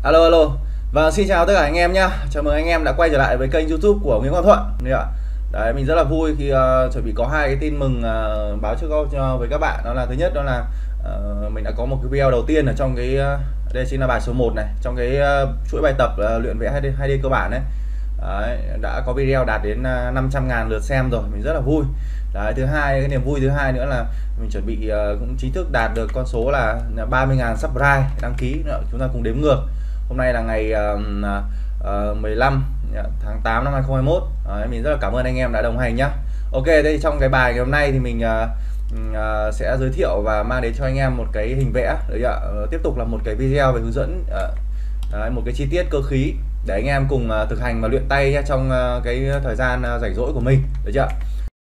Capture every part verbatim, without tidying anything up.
Alo alo. Vâng, xin chào tất cả anh em nhá. Chào mừng anh em đã quay trở lại với kênh YouTube của Nguyễn Quang Thuận. Đấy ạ. Đấy, mình rất là vui khi uh, chuẩn bị có hai cái tin mừng uh, báo trước cho với các bạn. Đó là thứ nhất, đó là uh, mình đã có một cái video đầu tiên ở trong cái uh, đây chính là bài số một này, trong cái uh, chuỗi bài tập uh, luyện vẽ hai D, hai D cơ bản đấy. Đấy, đã có video đạt đến uh, năm trăm ngàn lượt xem rồi, mình rất là vui. Đấy, thứ hai, cái niềm vui thứ hai nữa là mình chuẩn bị uh, cũng chính thức đạt được con số là ba mươi ngàn subscribe đăng ký nữa. Chúng ta cùng đếm ngược. Hôm nay là ngày uh, uh, mười lăm tháng tám năm hai không hai mốt. Đấy, mình rất là cảm ơn anh em đã đồng hành nhá. Ok, đây trong cái bài ngày hôm nay thì mình uh, uh, sẽ giới thiệu và mang đến cho anh em một cái hình vẽ. Đấy ạ. Uh, tiếp tục là một cái video về hướng dẫn uh, đấy, một cái chi tiết cơ khí để anh em cùng uh, thực hành và luyện tay nhé, trong uh, cái thời gian uh, rảnh rỗi của mình, được chưa?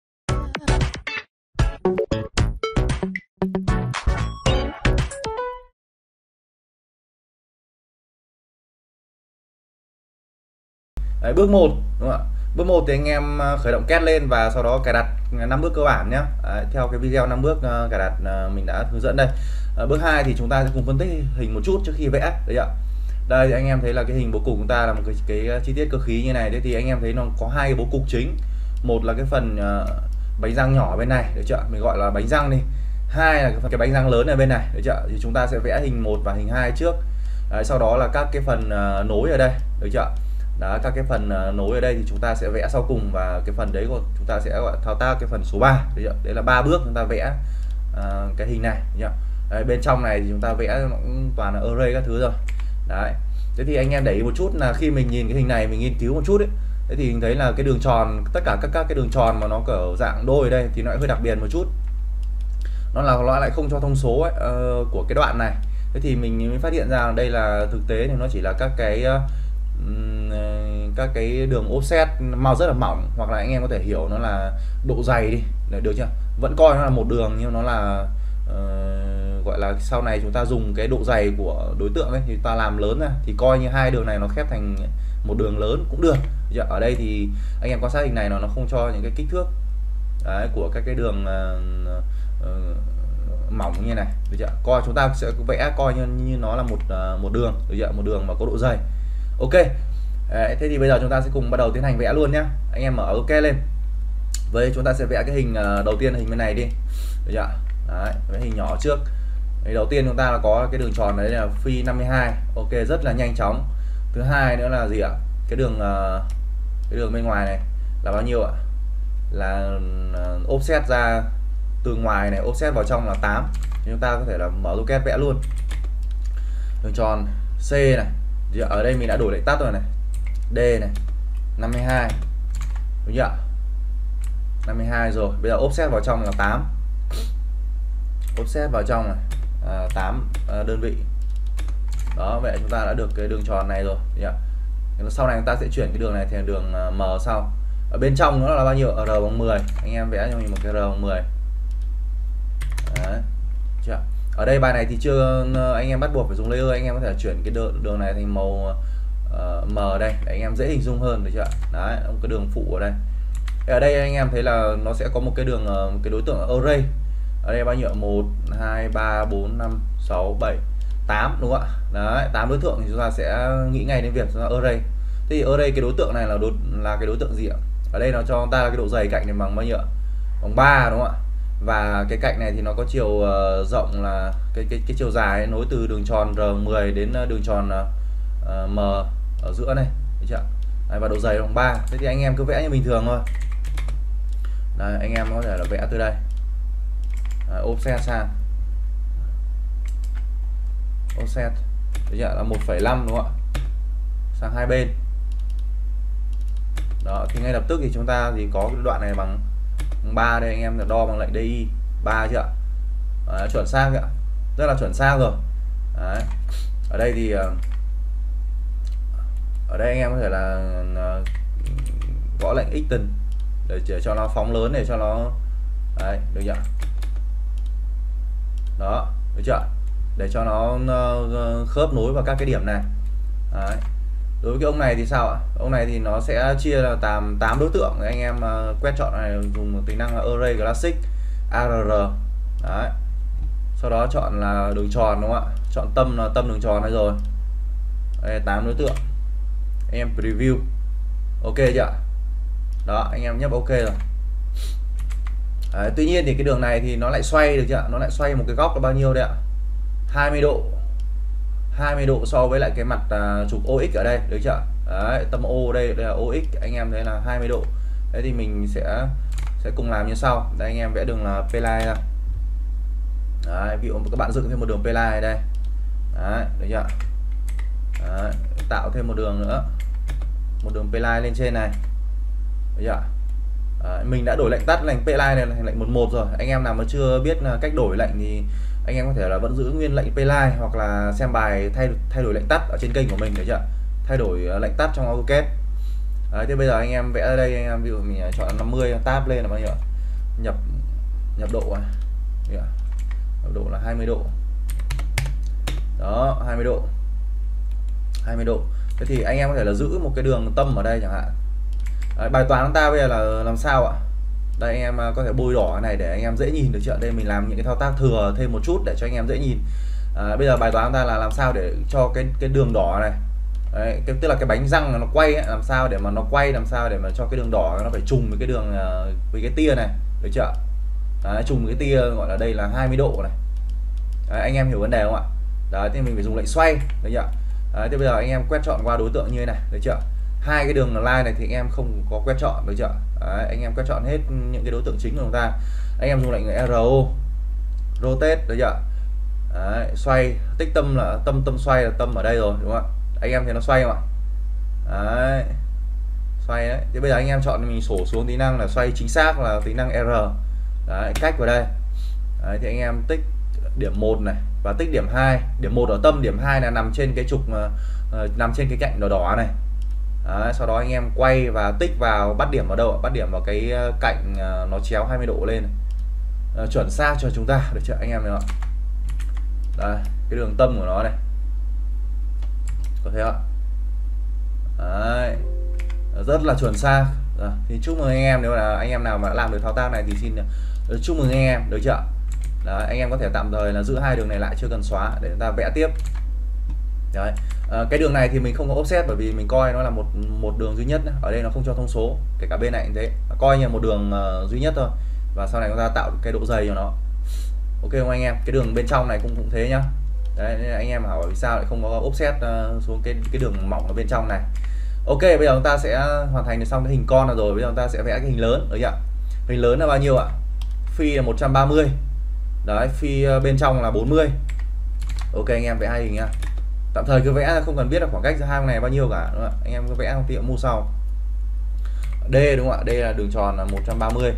Đấy, bước một đúng không ạ? Bước một thì anh em khởi động két lên và sau đó cài đặt năm bước cơ bản nhé. Đấy, theo cái video năm bước uh, cài đặt uh, mình đã hướng dẫn đây. Uh, bước hai thì chúng ta sẽ cùng phân tích hình một chút trước khi vẽ, đấy ạ. Đây thì anh em thấy là cái hình bố cục chúng ta là một cái, cái chi tiết cơ khí như này. Thế thì anh em thấy nó có hai cái bố cục chính. Một là cái phần uh, bánh răng nhỏ bên này, được chưa? Mình gọi là bánh răng đi. Hai là cái, cái bánh răng lớn ở bên này, được chưa? Thì chúng ta sẽ vẽ hình một và hình hai trước. Đấy, sau đó là các cái phần uh, nối ở đây, được chưa? Đó, các cái phần uh, nối ở đây thì chúng ta sẽ vẽ sau cùng, và cái phần đấy của chúng ta sẽ gọi thao tác cái phần số ba. Đấy là ba bước chúng ta vẽ uh, cái hình này nhá. Đấy, bên trong này thì chúng ta vẽ nó cũng toàn là array các thứ rồi. Đấy. Thế thì anh em để ý một chút là khi mình nhìn cái hình này, mình nghiên cứu một chút ấy, thế thì mình thấy là cái đường tròn, tất cả các các cái đường tròn mà nó ở dạng đôi đây thì nó hơi đặc biệt một chút. Nó là nó lại không cho thông số ấy, uh, của cái đoạn này. Thế thì mình mới phát hiện ra đây là thực tế thì nó chỉ là các cái uh, các cái đường offset màu rất là mỏng, hoặc là anh em có thể hiểu nó là độ dày đi, được chưa? Vẫn coi nó là một đường nhưng nó là uh, gọi là sau này chúng ta dùng cái độ dày của đối tượng ấy thì ta làm lớn ra thì coi như hai đường này nó khép thành một đường lớn cũng được. Ở đây thì anh em quan sát hình này nó nó không cho những cái kích thước đấy, của các cái đường uh, uh, mỏng như này, được chưa? Coi chúng ta sẽ vẽ coi như như nó là một uh, một đường, được chưa? Một đường mà có độ dày. Ok. Đấy, thế thì bây giờ chúng ta sẽ cùng bắt đầu tiến hành vẽ luôn nhá. Anh em mở ok lên. Với chúng ta sẽ vẽ cái hình uh, đầu tiên, hình bên này đi, được chưa? Đấy, vẽ hình nhỏ trước. Thì đầu tiên chúng ta là có cái đường tròn đấy là phi năm mươi hai. Ok, rất là nhanh chóng. Thứ hai nữa là gì ạ? Cái đường uh, cái đường bên ngoài này là bao nhiêu ạ? Là uh, offset ra từ ngoài này, offset vào trong là tám. Thì chúng ta có thể là mở AutoCAD vẽ luôn. Đường tròn C này. Thì ở đây mình đã đổi lại tắt rồi này. D này, năm mươi hai. Đúng chưa? năm mươi hai rồi. Bây giờ offset vào trong là tám. Offset vào trong này à, tám à, đơn vị. Đó, vậy chúng ta đã được cái đường tròn này rồi. Sau này chúng ta sẽ chuyển cái đường này thành đường M sau. Ở bên trong nó là bao nhiêu? R bằng mười. Anh em vẽ cho mình một cái R bằng mười. Đấy. Chưa? Ở đây bài này thì chưa anh em bắt buộc phải dùng layer, anh em có thể chuyển cái đường, đường này thành màu uh, M đây để anh em dễ hình dung hơn, được chưa? Đấy, một cái đường phụ ở đây. Ở đây anh em thấy là nó sẽ có một cái đường một cái đối tượng array. Ở đây bao nhiêu? một hai ba bốn năm sáu bảy tám, đúng không ạ? Đấy, tám đối tượng thì chúng ta sẽ nghĩ ngay đến việc chúng ta array. Thế thì array cái đối tượng này là đối là cái đối tượng gì ạ? Ở đây nó cho chúng ta là cái độ dày cạnh này bằng bao nhiêu? Bằng ba, đúng không ạ? Và cái cạnh này thì nó có chiều uh, rộng là cái cái cái chiều dài ấy, nối từ đường tròn R mười đến đường tròn uh, M ở giữa này, được chưa? Đấy, và độ dày bằng ba. Thế thì anh em cứ vẽ như bình thường thôi. Đây, anh em có thể là vẽ từ đây. Đấy, offset sang. Offset. Được chưa? Là một phẩy năm, đúng không ạ? Sang hai bên. Đó, thì ngay lập tức thì chúng ta thì có cái đoạn này bằng ba đây, anh em đo bằng lệnh đê i ba chưa ạ? Đấy, chuẩn xác chưa ạ? Rất là chuẩn xác rồi. Đấy. Ở đây thì ở đây anh em có thể là gõ lệnh extend để, để cho nó phóng lớn, để cho nó đấy, được chưa? Đó, được chưa? Để cho nó khớp nối vào các cái điểm này. Đấy. Đối với cái ông này thì sao ạ? Ông này thì nó sẽ chia là tám tám đối tượng. Anh em uh, quét chọn này dùng một tính năng là Array Classic a rờ rờ. Đấy. Sau đó chọn là đường tròn, đúng không ạ? Chọn tâm là tâm đường tròn này rồi. Đây, tám đối tượng anh em preview. Ok chưa? Đó, anh em nhấp ok rồi. Đấy, tuy nhiên thì cái đường này thì nó lại xoay được chưa? Nó lại xoay một cái góc là bao nhiêu đấy ạ? hai mươi độ. hai mươi độ so với lại cái mặt uh, trục o ích ở đây, được chưa? Đấy, tâm O đây, đây là o ích, anh em thấy là hai mươi độ. Đấy thì mình sẽ sẽ cùng làm như sau. Đây, anh em vẽ đường là P-line ra. Đấy, ví dụ các bạn dựng thêm một đường P-line đây. Đấy, được chưa? Đấy, tạo thêm một đường nữa, một đường P-line lên trên này, được chưa? Đấy, mình đã đổi lệnh tắt lệnh P-line này thành lệnh mười một rồi. Anh em nào mà chưa biết cách đổi lệnh thì anh em có thể là vẫn giữ nguyên lệnh P-line hoặc là xem bài thay thay đổi lệnh tắt ở trên kênh của mình, được chưa? Thay đổi lệnh tắt trong AutoCAD. Đấy, thế bây giờ anh em vẽ ở đây, anh em ví dụ mình chọn năm mươi, tab lên là bao nhiêu? Nhập nhập độ này. Nhập độ là hai mươi độ. Đó, hai mươi độ. hai mươi độ. Thế thì anh em có thể là giữ một cái đường tâm ở đây chẳng hạn. Đấy, bài toán của ta bây giờ là làm sao ạ? Đây, anh em có thể bôi đỏ cái này để anh em dễ nhìn được chưa? Đây mình làm những cái thao tác thừa thêm một chút để cho anh em dễ nhìn. À, bây giờ bài toán của ta là làm sao để cho cái cái đường đỏ này, đấy, cái, tức là cái bánh răng nó quay ấy, làm sao để mà nó quay, làm sao để mà cho cái đường đỏ nó phải trùng với cái đường với cái tia này, được chưa? Đấy, trùng với cái tia gọi là đây là hai mươi độ này. Đấy, anh em hiểu vấn đề không ạ? Đấy, thì mình phải dùng lệnh xoay, được chưa? Đấy, thì bây giờ anh em quét chọn qua đối tượng như thế này, được chưa? Hai cái đường line này thì anh em không có quét chọn, được chưa? Đấy, anh em quét chọn hết những cái đối tượng chính của chúng ta. Anh em dùng lệnh R O, rotate, được chưa? Đấy, xoay, tích tâm là tâm tâm xoay là tâm ở đây rồi, đúng không ạ? Anh em thấy nó xoay không ạ? Đấy, xoay đấy. Thì bây giờ anh em chọn mình sổ xuống tính năng là xoay chính xác là tính năng R. Đấy, cách vào đây. Đấy, thì anh em tích điểm một này và tích điểm hai. Điểm một ở tâm, điểm hai là nằm trên cái trục uh, nằm trên cái cạnh đỏ đỏ này. Đấy, sau đó anh em quay và tích vào, bắt điểm vào đâu? Bắt điểm vào cái cạnh uh, nó chéo hai mươi độ lên này. Uh, chuẩn xác cho chúng ta, được chưa anh em này ạ? Đây, cái đường tâm của nó này, có thấy không? Đấy, rất là chuẩn xác. Rồi, thì chúc mừng anh em, nếu là anh em nào mà đã làm được thao tác này thì xin chúc mừng anh em, được chưa? Đấy, anh em có thể tạm thời là giữ hai đường này lại, chưa cần xóa để chúng ta vẽ tiếp. Đấy, à, cái đường này thì mình không có offset bởi vì mình coi nó là một một đường duy nhất. Ở đây nó không cho thông số, kể cả bên này cũng thế, coi như một đường uh, duy nhất thôi. Và sau này chúng ta tạo cái độ dày cho nó. Ok không anh em? Cái đường bên trong này cũng cũng thế nhá. Đấy, nên anh em hỏi vì sao lại không có offset uh, xuống cái cái đường mỏng ở bên trong này. Ok, bây giờ chúng ta sẽ hoàn thành được xong cái hình con là rồi. Bây giờ chúng ta sẽ vẽ cái hình lớn, được chưa? Hình lớn là bao nhiêu ạ? Phi là một trăm ba mươi. Đấy, phi bên trong là bốn mươi. Ok, anh em vẽ hai hình nha. Tạm thời cứ vẽ, không cần biết là khoảng cách giữa hai con này bao nhiêu cả, đúng không? Anh em cứ vẽ không tiện mua sau. D đúng không ạ? Đây là đường tròn là một trăm ba mươi.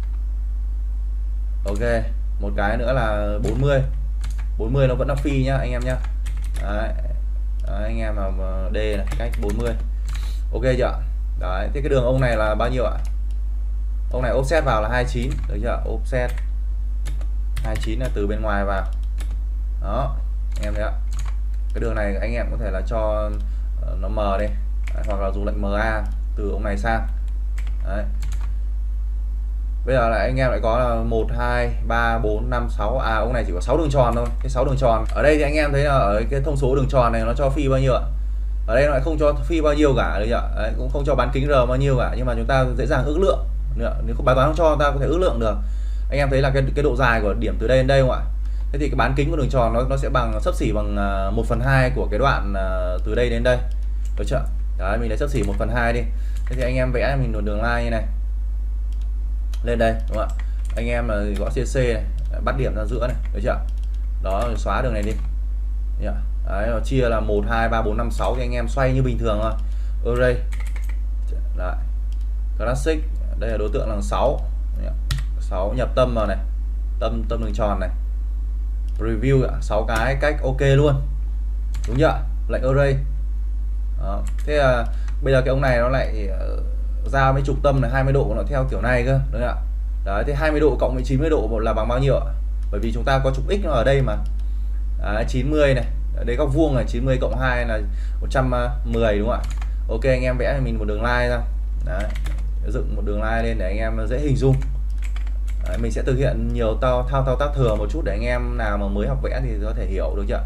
Ok, một cái nữa là bốn mươi. bốn mươi nó vẫn là phi nhá anh em nhá. Đấy. Đấy, anh em mà D này, cách bốn mươi. Ok chưa? Đấy, thế cái đường ông này là bao nhiêu ạ? Ông này offset vào là hai mươi chín, được chưa? Offset hai mươi chín là từ bên ngoài vào. Đó, anh em thấy ạ. Cái đường này anh em có thể là cho nó mờ đi. Đấy, hoặc là dùng lệnh em a từ ông này sang. Đấy. Bây giờ là anh em lại có là một hai ba bốn năm sáu, à ông này chỉ có sáu đường tròn thôi, cái sáu đường tròn. Ở đây thì anh em thấy là ở cái thông số đường tròn này nó cho phi bao nhiêu ạ? Ở đây nó lại không cho phi bao nhiêu cả, được chưa? Đấy, cũng không cho bán kính R bao nhiêu cả, nhưng mà chúng ta dễ dàng ước lượng. Nếu không bài toán không cho, chúng ta có thể ước lượng được. Anh em thấy là cái cái độ dài của điểm từ đây đến đây không ạ? Thế thì cái bán kính của đường tròn nó nó sẽ bằng xấp xỉ bằng một phần hai của cái đoạn từ đây đến đây, được chưa? Đấy, mình lấy xấp xỉ một phần hai đi. Thế thì anh em vẽ mình một đường line như này lên đây, đúng không ạ? Anh em là gõ xê xê này, bắt điểm ra giữa này, được chưa? Đó, xóa đường này đi. Đấy, nó chia là một hai ba bốn năm sáu thì anh em xoay như bình thường thôi. Array. Đấy. Classic, đây là đối tượng là sáu. sáu nhập tâm vào này. Tâm tâm đường tròn này. Review sáu cái cách ok luôn. Đúng chưa? Lệnh array. Đó. Thế là bây giờ cái ông này nó lại giao với trục tâm là hai mươi độ, nó theo kiểu này cơ, đúng không ạ? Đấy, thế hai mươi độ cộng với chín mươi độ là bằng bao nhiêu ạ? Bởi vì chúng ta có trục x nó ở đây mà. Đấy, chín mươi này, đây góc vuông là chín mươi cộng hai là một trăm mười, đúng không ạ? Ok, anh em vẽ cho mình một đường line ra. Đấy, dựng một đường line lên để anh em dễ hình dung. Đấy, mình sẽ thực hiện nhiều thao thao thao tác thừa một chút để anh em nào mà mới học vẽ thì có thể hiểu được chưa?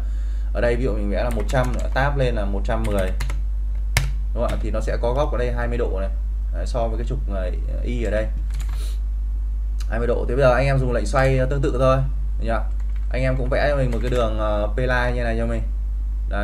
Ở đây ví dụ mình vẽ là một trăm, tab lên là một trăm mười, đúng không ạ? Thì nó sẽ có góc ở đây hai mươi độ này. Đấy, so với cái trục y ở đây hai mươi độ. Thế bây giờ anh em dùng lệnh xoay tương tự thôi nhá. Anh em cũng vẽ cho mình một cái đường uh, P-line như này cho mình. Đây.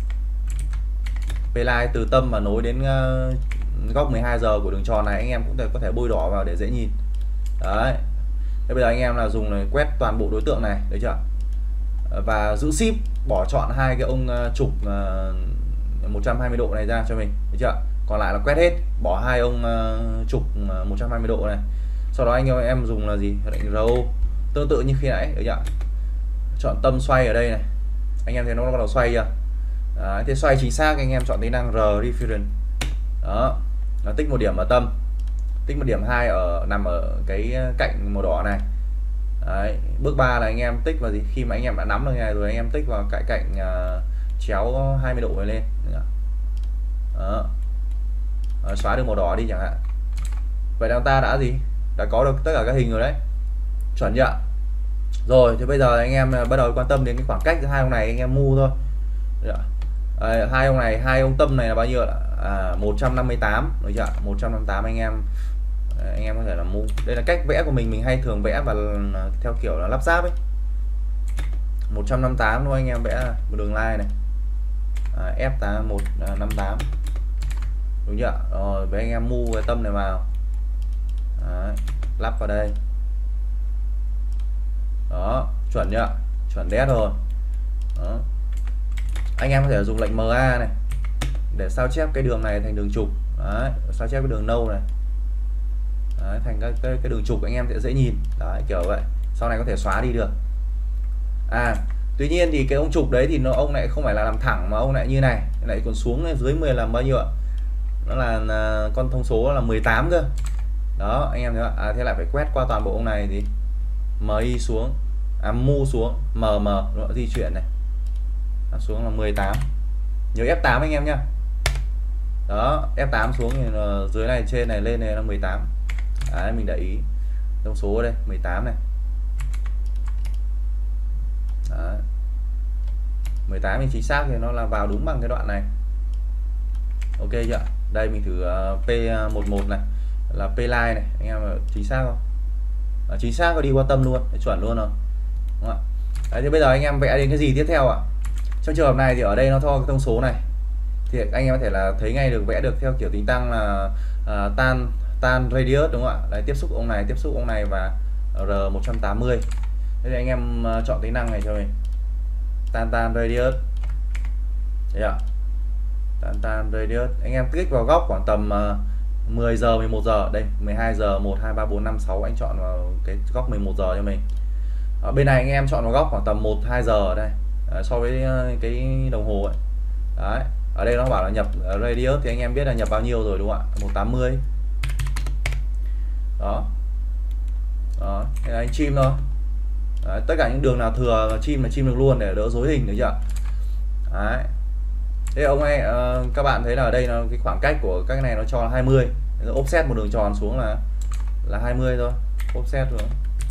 P-line từ tâm mà nối đến uh, góc mười hai giờ của đường tròn này, anh em cũng có thể bôi đỏ vào để dễ nhìn. Đấy. Thế bây giờ anh em là dùng này quét toàn bộ đối tượng này, được chưa? Và giữ ship bỏ chọn hai cái ông uh, trục uh, một trăm hai mươi độ này ra cho mình, được chưa? Còn lại là quét hết, bỏ hai ông uh, trục uh, một trăm hai mươi độ này. Sau đó anh em em dùng là gì? Lệnh R O tương tự như khi nãy, được chưa? Chọn tâm xoay ở đây này. Anh em thấy nó bắt đầu xoay chưa? Đấy, thế xoay chính xác anh em chọn tính năng R reference. Đó, nó tích một điểm ở tâm, tích một điểm hai ở nằm ở cái cạnh màu đỏ này. Đấy, bước ba là anh em tích vào gì? Khi mà anh em đã nắm được này rồi anh em tích vào cái cạnh uh, chéo hai mươi độ này lên. Đó. Đó, xóa được màu đỏ đi chẳng hạn. Vậy là chúng ta đã gì? Đã có được tất cả các hình rồi đấy. Chuẩn chưa? Rồi thì bây giờ anh em bắt đầu quan tâm đến cái khoảng cách giữa hai ông này, anh em mu thôi. À, hai ông này, hai ông tâm này là bao nhiêu ạ? À, một trăm năm mươi tám, được chưa? một trăm năm mươi tám anh em anh em có thể là mu. Đây là cách vẽ của mình, mình hay thường vẽ và theo kiểu là lắp ráp ấy. một trăm năm mươi tám thôi anh em vẽ một đường line này. À, F tám một năm tám. Đúng chưa? Rồi với anh em mu cái tâm này vào. Đấy, lắp vào đây. Đó, chuẩn chưa? Chuẩn đét rồi. Đó. Anh em có thể dùng lệnh M A này để sao chép cái đường này thành đường trục. Đấy, sao chép cái đường nâu này. Đấy, thành cái, cái cái đường trục anh em sẽ dễ nhìn. Đấy, kiểu vậy. Sau này có thể xóa đi được. À, tuy nhiên thì cái ông trục đấy thì nó ông lại không phải là làm thẳng mà ông lại như này, lại còn xuống dưới mười làm bao nhiêu ạ? Nó là, là con thông số là mười tám cơ. Đó, anh em thấy không? À, thế lại phải quét qua toàn bộ ông này thì M I xuống, à mu xuống, M M nó di chuyển này. Nó xuống là mười tám. Nhớ F tám anh em nhá. Đó, F tám xuống thì dưới này trên này lên này là mười tám. Đấy, mình để ý thông số ở đây mười tám này. Đấy. mười tám thì chính xác thì nó là vào đúng bằng cái đoạn này. Ok chưa? Đây mình thử uh, P mười một này là P-line này, anh em chính xác không? À, chính xác có đi qua tâm luôn, chuẩn luôn rồi. Đúng không ạ? Đấy, thì bây giờ anh em vẽ đến cái gì tiếp theo ạ? Trong trường hợp này thì ở đây nó cho cái thông số này thì anh em có thể là thấy ngay được, vẽ được theo kiểu tính tăng là uh, tan tan radius, đúng không ạ? Đấy, tiếp xúc ông này, tiếp xúc ông này và R một trăm tám mươi. Thế thì anh em uh, chọn tính năng này cho mình. Tan tan radius. Đấy ạ. Tan tan radius. Anh em kích vào góc khoảng tầm uh, mười giờ mười một giờ. Đây, mười hai giờ một hai ba bốn năm sáu, anh chọn vào cái góc mười một giờ cho mình. Ở bên này anh em chọn vào góc khoảng tầm một hai giờ ở đây. Đấy, so với uh, cái đồng hồ ấy. Đấy, ở đây nó bảo là nhập radius thì anh em biết là nhập bao nhiêu rồi đúng không ạ? một trăm tám mươi. Đó. Đó, thế là anh chim thôi. Đấy, tất cả những đường nào thừa chim là chim được luôn để đỡ rối hình, được chưa? Đấy. Thế ông ấy uh, các bạn thấy là ở đây nó cái khoảng cách của các cái này nó cho là hai mươi. Offset một đường tròn xuống là là hai mươi thôi. Offset rồi.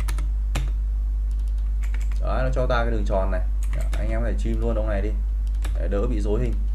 Đó, nó cho ta cái đường tròn này. Đó, anh em có thể chim luôn ông này đi để đỡ bị rối hình.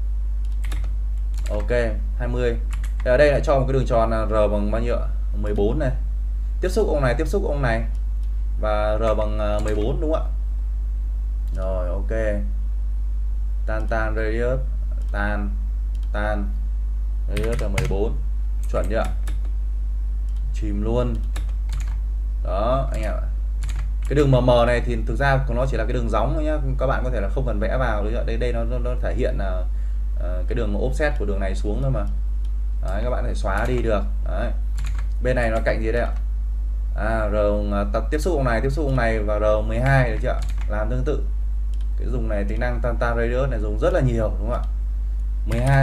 Ok, hai mươi. Thì ở đây lại cho một cái đường tròn là R bằng bao nhiêu ạ? mười bốn này. Tiếp xúc ông này, tiếp xúc ông này và R bằng mười bốn, đúng không ạ? Rồi, ok. Tan tan radius, tan tan radius là mười bốn. Chuẩn chưa ạ? Chìm luôn. Đó, anh em ạ. Cái đường mờ mờ này thì thực ra nó chỉ là cái đường gióng thôi nhá. Các bạn có thể là không cần vẽ vào. Đây đây nó, nó, nó thể hiện là uh, cái đường offset của đường này xuống thôi mà. Đấy, các bạn có thể xóa đi được. Đấy. Bên này nó cạnh gì đây ạ? À, R tập tiếp xúc ông này, tiếp xúc ông này và R mười hai, được chưa? Làm tương tự. Cái dùng này tính năng tan tan radius này dùng rất là nhiều, đúng không ạ? mười hai.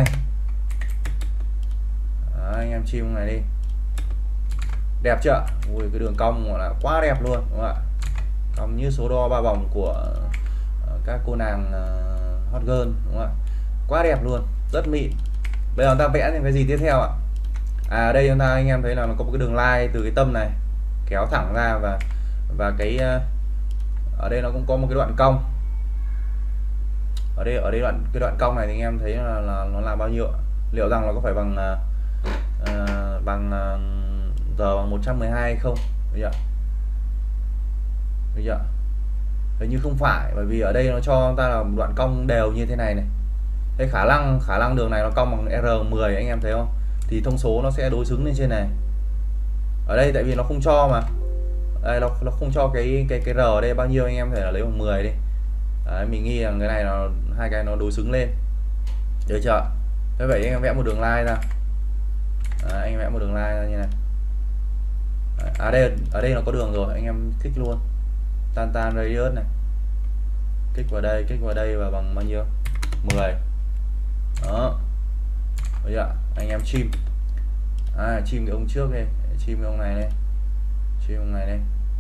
Đấy, anh em chim này đi. Đẹp chưa? Ui, cái đường cong gọi là quá đẹp luôn, đúng không ạ? Cong như số đo ba vòng của uh, các cô nàng uh, hot girl, đúng không ạ? Quá đẹp luôn, rất mịn. Bây giờ chúng ta vẽ những cái gì tiếp theo ạ? À, đây chúng ta anh em thấy là nó có một cái đường line từ cái tâm này kéo thẳng ra và và cái uh, ở đây nó cũng có một cái đoạn cong. ở đây ở đây đoạn cái đoạn cong này thì anh em thấy là, là nó là bao nhiêu, liệu rằng nó có phải bằng uh, bằng uh, giờ bằng một trăm mười hai hay không, được chưa? Được chưa? Hình như không phải, bởi vì ở đây nó cho ta là đoạn cong đều như thế này này. Thế khả năng khả năng đường này nó cong bằng R mười, anh em thấy không? Thì thông số nó sẽ đối xứng lên trên này. Ở đây tại vì nó không cho mà. Đây nó nó không cho cái cái cái R ở đây bao nhiêu, anh em phải là lấy bằng mười đi. Đấy, mình nghi rằng cái này nó hai cái nó đối xứng lên. Được chưa? Thế vậy anh em vẽ một đường line ra. Đấy, anh em vẽ một đường line ra như này. Đấy, à đây ở đây nó có đường rồi, anh em kích luôn. Tan tan radius này. Kích vào đây, kích vào đây và bằng bao nhiêu? mười. Đó. Được chưa? Anh em chim. À, chim cái ông trước đây, chim cái ông này đây. Chim ông này đây.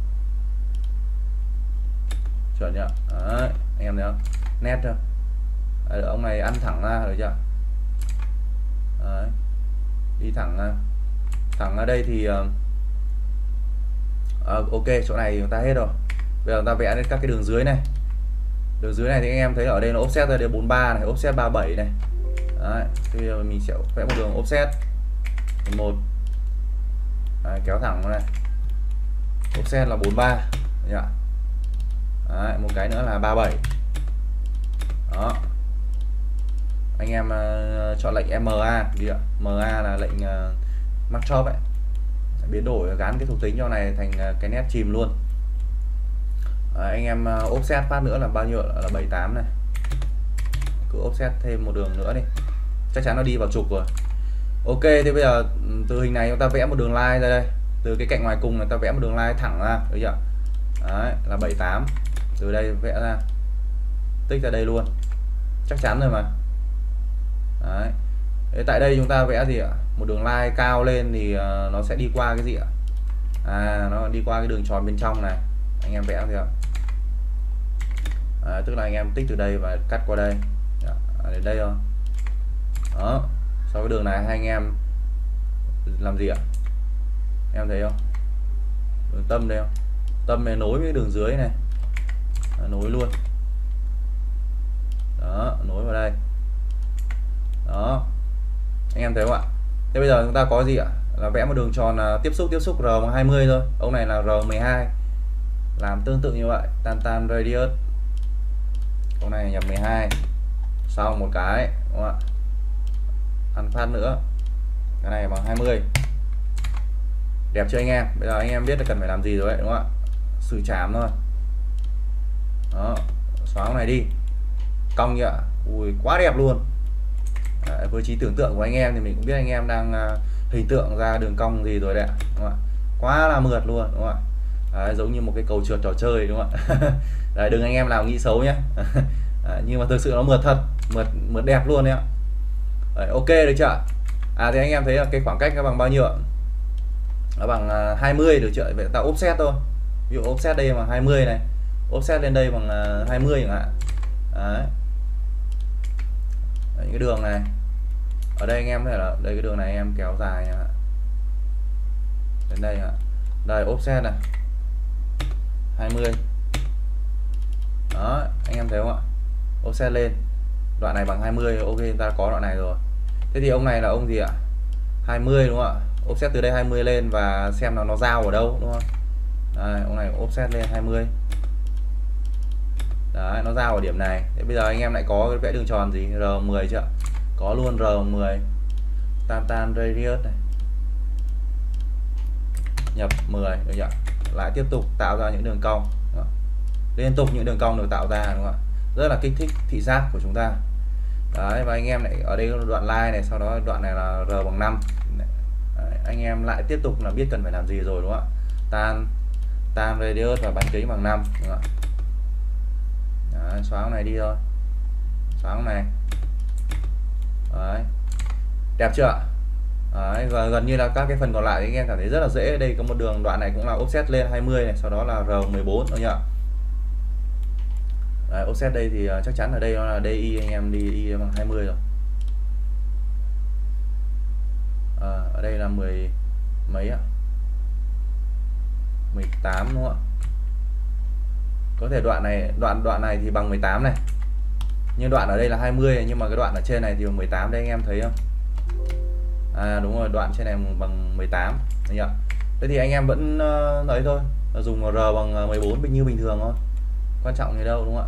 Chuẩn chưa? Đấy, anh em thấy không? Nét chưa? Đấy, ông này ăn thẳng ra, được chưa? Đấy. Đi thẳng ra. Thẳng ở đây thì uh, uh, ok, chỗ này chúng ta hết rồi. Bây giờ chúng ta vẽ lên các cái đường dưới này. Đường dưới này thì anh em thấy ở đây nó offset ra đến bốn mươi ba này, offset ba mươi bảy này. Đấy, thì bây giờ mình sẽ vẽ một đường offset một. Đấy, kéo thẳng nó này. Offset là bốn mươi ba. Đấy, một cái nữa là ba mươi bảy. Đó. Anh em uh, chọn lệnh em a đi ạ. em a là lệnh uh, Markov ấy. Biến đổi gắn cái thuộc tính cho này thành uh, cái nét chìm luôn. À, anh em uh, offset phát nữa là bao nhiêu, là bảy mươi tám này. Cứ offset thêm một đường nữa đi, chắc chắn nó đi vào trục rồi. Ok, thế bây giờ từ hình này chúng ta vẽ một đường line ra đây, từ cái cạnh ngoài cùng này ta vẽ một đường line thẳng ra, được chưa? Đấy, là bảy mươi tám. Từ đây vẽ ra, tích ra đây luôn, chắc chắn rồi mà. Đấy. Thế tại đây chúng ta vẽ gì ạ? Một đường line cao lên thì uh, nó sẽ đi qua cái gì ạ? À, nó đi qua cái đường tròn bên trong này. Anh em vẽ gì ạ? À, tức là anh em tích từ đây và cắt qua đây. À, đến đây thôi. Đó. Sau cái đường này hai anh em làm gì ạ? Em thấy không? Đường tâm đây không? Tâm này nối với đường dưới này. À, nối luôn. Đó, nối vào đây. Đó. Anh em thấy không ạ? Thế bây giờ chúng ta có gì ạ? Là vẽ một đường tròn uh, tiếp xúc tiếp xúc R bằng hai mươi thôi. Ông này là R mười hai. Làm tương tự như vậy, tan tan radius. Ông này nhập mười hai. Xong một cái, đúng không ạ? Ăn phát nữa. Cái này bằng hai mươi. Đẹp chưa anh em? Bây giờ anh em biết là cần phải làm gì rồi đấy, đúng không ạ? Xử chạm thôi. Đó, xóa cái này đi. Cong nhựa. Ui, quá đẹp luôn. Đấy, với trí tưởng tượng của anh em thì mình cũng biết anh em đang uh, hình tượng ra đường cong gì rồi đấy, đúng không ạ? Quá là mượt luôn, đúng không ạ? Đấy, giống như một cái cầu trượt trò chơi, đúng không ạ? Đấy, đừng anh em nào nghĩ xấu nhé. Đấy, nhưng mà thực sự nó mượt thật, mượt mượt đẹp luôn đấy ạ. Đấy, ok được chưa? À thì anh em thấy là cái khoảng cách nó bằng bao nhiêu ạ? Nó bằng uh, hai mươi được chưa? Vậy ta offset thôi. Ví dụ offset đây bằng hai mươi này, offset lên đây bằng uh, hai mươi chẳng hạn. Đấy. Đấy, cái đường này ở đây anh em thấy là đây, cái đường này anh em kéo dài nha, đến đây ạ. Đây offset này hai mươi. Đó, anh em thấy không ạ? Offset lên đoạn này bằng hai mươi. Ok, ta có đoạn này rồi. Thế thì ông này là ông gì ạ? hai mươi đúng không ạ? Offset từ đây hai mươi lên và xem nó nó giao ở đâu, đúng không? Đây, ông này offset lên hai mươi. Đấy, nó giao ở điểm này. Thế bây giờ anh em lại có cái vẽ đường tròn gì? R mười chưa? Có luôn R mười. Tan tan radius này. Nhập mười, được chưa? Lại tiếp tục tạo ra những đường cong. Liên tục những đường cong được tạo ra, đúng không ạ? Rất là kích thích thị giác của chúng ta. Đấy, và anh em lại ở đây đoạn line này, sau đó đoạn này là R bằng năm. Đấy, anh em lại tiếp tục là biết cần phải làm gì rồi, đúng không ạ? Tan tan radius và bán kính bằng năm, đúng không ạ? Đấy, xóa cái này đi thôi, xóa cái này. Đấy, đẹp chưa? Đấy, và gần như là các cái phần còn lại thì anh em cảm thấy rất là dễ. Đây có một đường đoạn này cũng là offset lên hai mươi này, sau đó là R mười bốn, đúng chưa? Đấy, offset đây thì chắc chắn ở đây nó là đê i, anh em đi y bằng hai mươi rồi. À, ở đây là mười mấy ạ? mười tám đúng không ạ? Có thể đoạn này đoạn đoạn này thì bằng mười tám này. nhưng đoạn ở đây là hai mươi, nhưng mà cái đoạn ở trên này thì bằng mười tám đây, anh em thấy không? À đúng rồi, đoạn trên này bằng mười tám. Đấy nhỉ? Thế thì anh em vẫn uh, đấy thôi, dùng R bằng mười bốn như bình thường thôi, quan trọng gì đâu, đúng không ạ?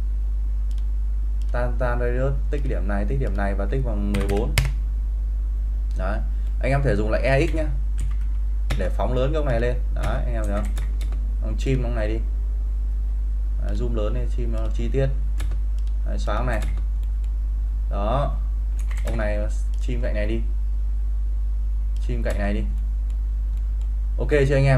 Tan tan radius tích điểm này, tích điểm này và tích bằng mười bốn. Đấy, anh em thể dùng lại E X nhá, để phóng lớn cái ông này lên. Đấy, anh em thấy không? Ông chim ông này đi. Đấy, zoom lớn lên, chim nó chi tiết. Đấy, xóa ông này. Đó, ông này chim cạnh này đi, chim cạnh này đi. Ok chưa anh em?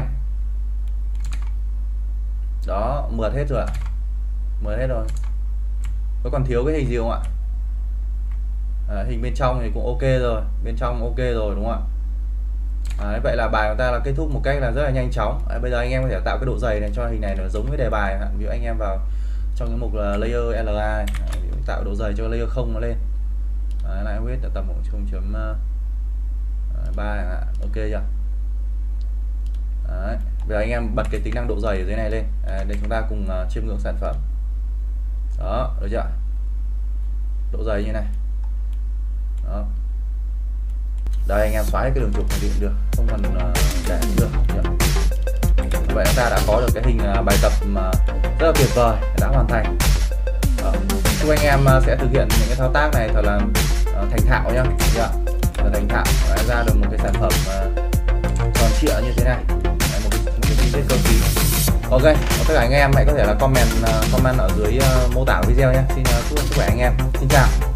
Đó, mượt hết rồi ạ. Mượt hết rồi. Có còn thiếu cái hình gì không ạ? À, hình bên trong thì cũng ok rồi, bên trong ok rồi đúng không ạ? Đấy, vậy là bài của ta là kết thúc một cách là rất là nhanh chóng. Đấy, bây giờ anh em có thể tạo cái độ dày này cho hình này nó giống với đề bài. Ví dụ anh em vào trong cái mục là layer L A, tạo độ dày cho layer không nó lên. Đấy, lại width là tầm không chấm ba, ok chưa? Đấy, bây giờ anh em bật cái tính năng độ dày ở dưới này lên. Đấy, để chúng ta cùng uh, chiêm ngưỡng sản phẩm. Đó, được chưa? Độ dày như này. Đó. Đây, anh em xóa cái đường trục này đi cũng được, không cần uh, để cũng được. Vậy chúng ta đã có được cái hình uh, bài tập mà rất là tuyệt vời, đã hoàn thành. Đó. Chúc anh em uh, sẽ thực hiện những cái thao tác này thật là uh, thành thạo nhá, yeah. Thành thạo đã ra được một cái sản phẩm uh, tròn trịa như thế này. Đấy, một cái, một cái chi tiết cơ khí. Ok, tất cả anh em hãy có thể là comment uh, comment ở dưới uh, mô tả video nhé. Xin uh, chúc sức khỏe anh em. Xin chào.